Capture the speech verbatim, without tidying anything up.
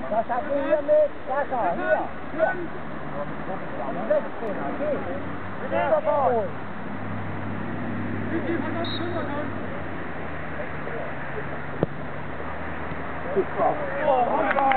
Das hat hier mit, das da, hier, hier. sechzehner, geht. Dieser Ball. Super.